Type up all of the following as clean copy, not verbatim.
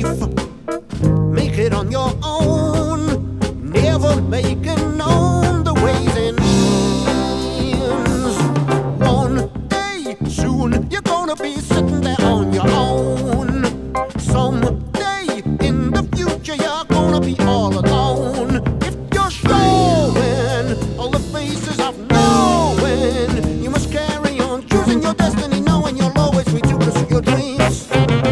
life. Make it on your own, never making known the ways and means. One day soon you're gonna be sitting there on your own. Someday in the future you're gonna be all alone. If you're showing all the faces of knowing, you must carry on choosing your destiny, knowing you'll always be true to your dreams.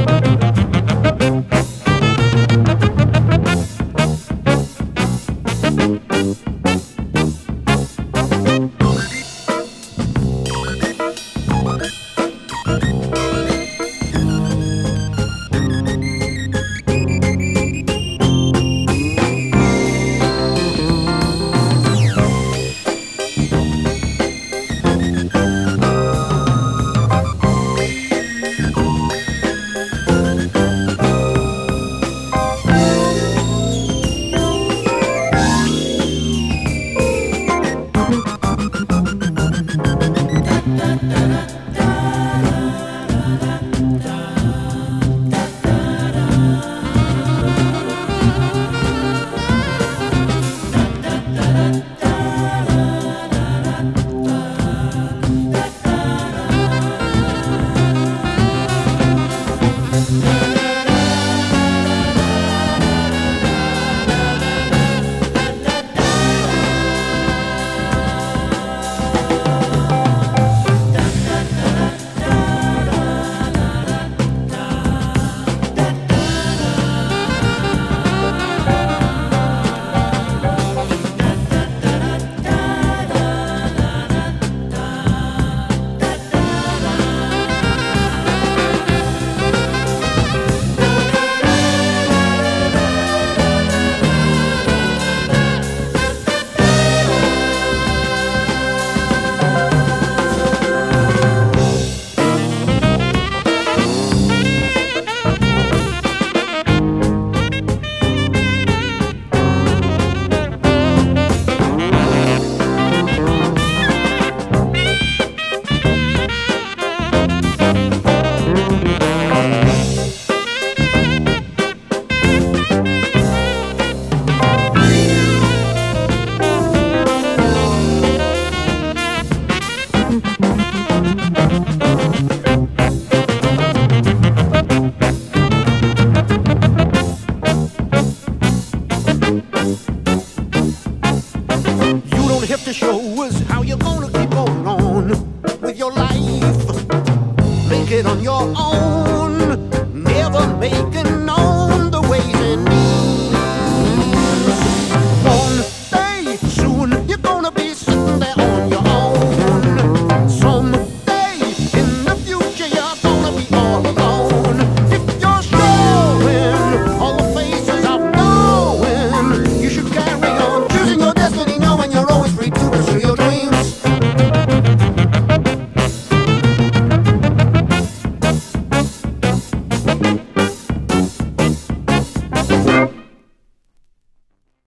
You don't have to show us how you're gonna keep going on with your life. Make it on your own, never making known